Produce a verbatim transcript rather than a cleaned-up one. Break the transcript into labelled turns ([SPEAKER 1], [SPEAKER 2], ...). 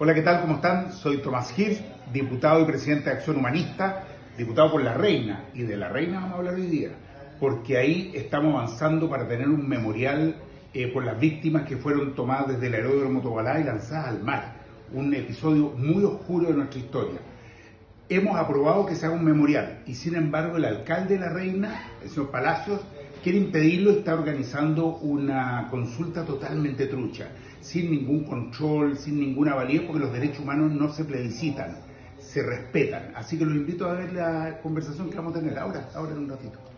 [SPEAKER 1] Hola, ¿qué tal? ¿Cómo están? Soy Tomás Hirsch, diputado y presidente de Acción Humanista, diputado por La Reina, y de La Reina vamos a hablar hoy día, porque ahí estamos avanzando para tener un memorial eh, por las víctimas que fueron tomadas desde el aeródromo Tobalá y lanzadas al mar, un episodio muy oscuro de nuestra historia. Hemos aprobado que se haga un memorial y sin embargo el alcalde de La Reina, el señor Palacios, quiere impedirlo y está organizando una consulta totalmente trucha, sin ningún control, sin ninguna validez, porque los derechos humanos no se plebiscitan, se respetan. Así que los invito a ver la conversación que vamos a tener ahora, ahora en un ratito.